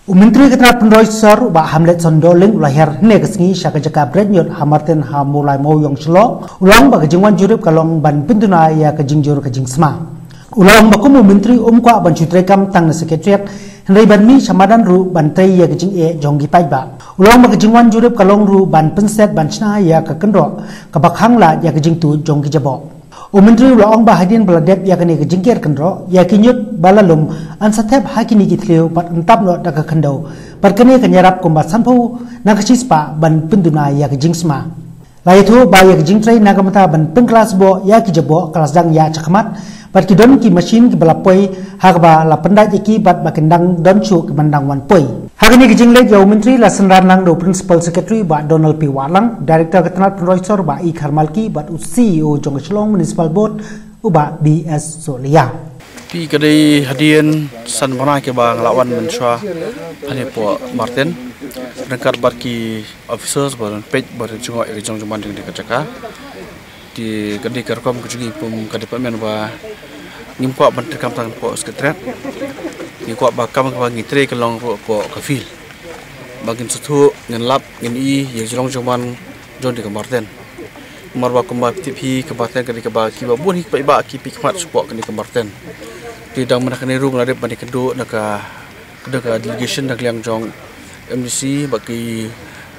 Menteri Ketenaga Penroisor Pak Hamlet Sondoling lahir negasngi syaka-jaka brenyot hamarten hamulai moyong selo ulang bak kejingwan jurip kalong ban pentuna ya kejingjur kejing sema ulang bakumu menteri kwa ban cutrekam tang sekretariat Henry Banmi samadan ru bantai ya kejing jonggi paiba ulang bak kejingwan jurip kalong ru ban penset ban cina ya kekendro kabakhangla ya kejing tu jonggi jabo Menteri ulang bahadin beladep ya kene kejingkir kendro ya kinyut balalum ansatep hakini gitleu pat entap no daga kendau perkene kenyarap kombat sampu nakasispa ban penduna ya kejingsma laitu ba ya kejingtrai nagamata ban pengkelas bo ya kijabo kelas dang ya cakmat pat kidon ki mesin ki balapoi hagba la pendai iki pat bakendang donchu ke mandang wan poi hakini kejinglek ya menteri la senran lang do principal secretary ba Donald P Walang director ketenaga penroisor ba I Karmalki ba CEO Jongchlong municipal board uba BS Solia pi kadai hadian san mana ke bang lawan mensua hanya po Martin dekat barki officers baru page baru jengok jong juman dengan kecaka di kadai kerkom kejungi pum departemen ba ngimpa menteri kampung po sekretariat ni kuat bakam ke bagi tre kelong po kafil bagin satu ngelap ngeni ye jong juman jon di Martin marba kumba tipi kebaten kali kebaki babun hik ba ki pikmat support kali Martin di dang menakani ru ngadep bani kedu naka delegation nak liang jong MDC bagi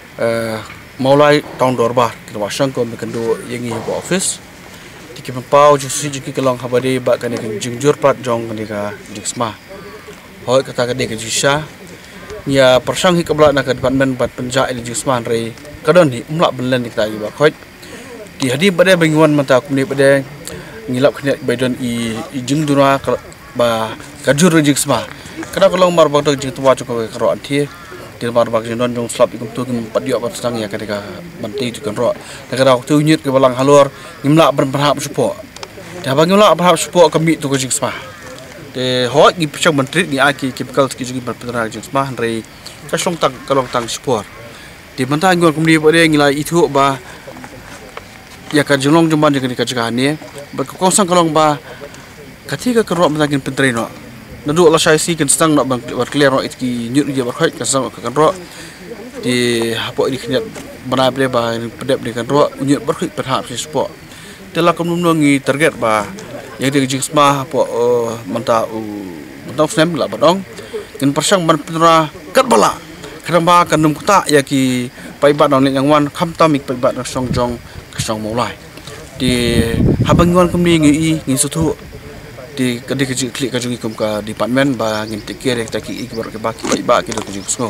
maulai tahun 2000 kita wasang ko mekendu yengi po office tiki pau jusi jiki kelong habade ba kani jingjur plat jong kani ka jiksma hoi kata kade ke jisha ya persang hik kebla nak department bat penja ini jiksma rei kadon hi umlak belen kita ba khoi di hadi bade banguan mata kumni bade ngilap kena baidon I jingdura ba kajur jiksma kada kolong mar bak jing tuwa cukup karo anti di mar bak jing don jong slap ikum tu kim padio pat stang ya kadeka banti tu kan ro kada tu nyut ke balang halor ngimla berharap support dah bang ngimla berharap support kami tu jiksma de hot gi picang menteri ni aki kipikal ski jugi berpetra jiksma rei kasong tang kalong tang support di mentah ngor kumdi bade ngila itu ba ya ka jolong jumban dengan dikajaka ni berkongsan kalong ba ketika kerok mentagin penteri no nadu Allah saya si kan stang nak bang clear no itki nyut dia berkhoi kasang kan ro di hapo ini kena bana ble ba pedep ni kan ro nyut berkhoi berhap si support telah kumnungi target ba yang dia jingsma hapo menta snap la badong kan persang ban penra kat bala kadang ba kan num kuta ya ki paibat nang yang wan kham tamik paibat nang song jong kasong mulai di habanguan kumni ngi sutu di kadi kecil klik kajungi kum ka department ba ngin tikir ek taki ikbar ke baki ba ki do kujing sko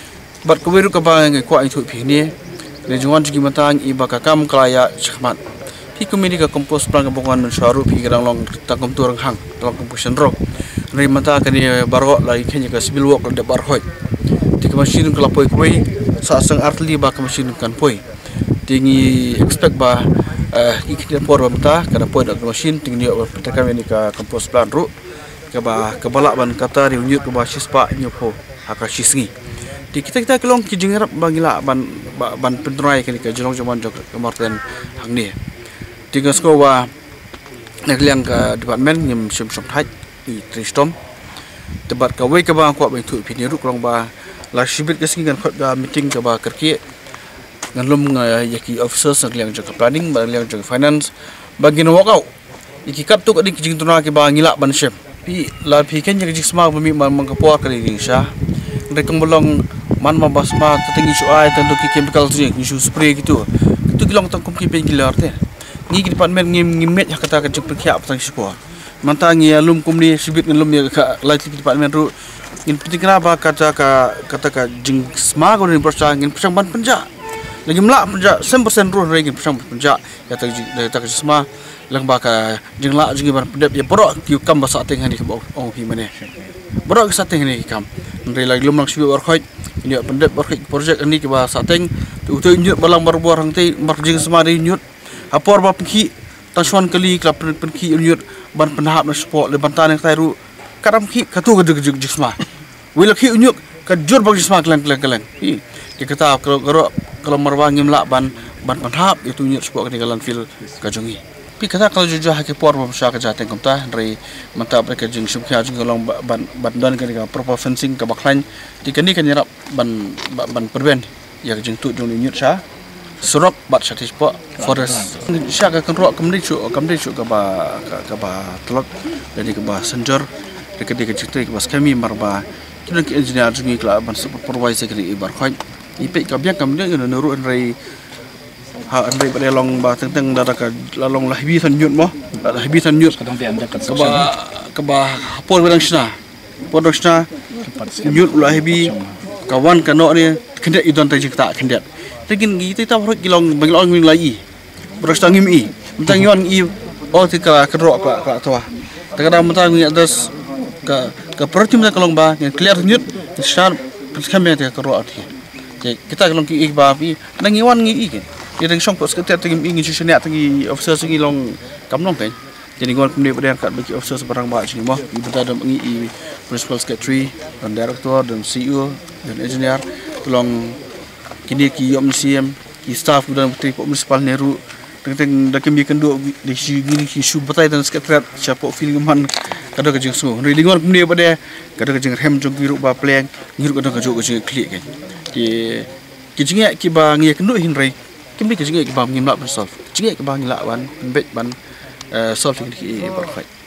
bat ko weru ka ba ngi kwa itu phi ni le jungwan ji matang I ba ka kam klaya chkhmat phi komedi ka compose plan ka bongan syaru phi kadang long takum turang hang tolong composition rock re mata ka ni baro lai khenya ka civil work de bar hoi ti ka machine ka lapoi koi sa sang artli ba ka machine kan poi tingi expect ba ikut por bamta kada poin ak machine tingni pertaka ni ka compose plan ru ka ba kebalak ban kata riunyut ba sispa nyopo akasisngi di kita kelong ki jingrap bangila ban pentrai ka jolong jaman jok Martin hangni tinga sko wa nak liang ka department nyem sim som thai I tristom debat ka we ka ba ko ba thu phini ru klong ba la sibit ka singan khot ga meeting ka ba kerki ngalum yaki officers ng liang jog planning ba liang jog finance bagi no walk out iki kap tu kadi kijing tuna ke ba ngila ban ship pi la pi ken jig sma bumi man mangkapua kali ni sha rekong bolong man mabasma tatingi su ai tentu ki chemical jing su spray gitu itu kilong tang kum ki painkiller te ngi ki department ngimet hakata ka jig perkhia patang support manta ngi alum kum ni sibit ngalum ya ka light department ru in penting kenapa kata ka jing sma ko ni persa ngin pesang ban penja lagi melak penjak 100% roh lagi pesang penjak ya tak semua lang baka jingla jingi bar pedep ya borok ki kam ba sa teng hani ko ong pi mane borok sa teng ni kam ndai lagi lum lang sibi war khoi ni pedep war khoi project ni ki ba sa teng tu nyut balang bar buar hang tei mar jing semari nyut apor ba pki taswan kali klap pki nyut ban penahap na sport le bantan yang tairu karam ki katu gejeg jisma wila ki nyut ka jur bang jisma klan dikata kalau marwang ngimla ban penhap itu nyut sport ketinggalan fil kajungi pi kata kalau jujur hake por bamsha ka jate komta rei mantap mereka jing sumkhya jing long ban dan kan proper fencing ka baklan tikani kan yarap ban perben ya jing tu jong nyut sha surok bat satis po forest sha ka kan ro kamri chu ka ba telot dari ka ba senjor dekat jing ka bas kami marba kini ke engineer jing ikla ban supervisor kri ibar khoi ipe ka biak kam ne nuru rei andai pada long ba teng dara ka long lahbi san nyut mo lahbi san nyut ka ba por berang sna nyut lahbi kawan kano ni kendet idon tajik tak kendet lekin kita tahu kilong banglong nging lai berastang ngimi mentang yon i oh tika kerok ka tua kadang mentang ngi atas ka protim ta kalong ba yang clear nyut sharp kamera ta kerok kita kalong ki ba pi nangiwan ngi i yang song pos ketat tinggi ingin susunnya tinggi officer segi long kamlong kan jadi gol kemudian pada kat bagi officer sebarang bah sini mah ibu ada mengi principal secretary dan director dan CEO dan engineer tolong kini ki yom CM ki staff dan putri municipal Nehru teng dak kami kendo di sini ki su batai dan secretariat siapa feeling man kada ke jingsu really gol kemudian pada kada ke jing rem jong biru ba pleng ngiru kada ke jong klik kan ki jinga ki ba ngi kendo hinrai kami kerja kita bangin nak bersolve, kerja kita bangin lawan, bet ban solve ini berkhidmat.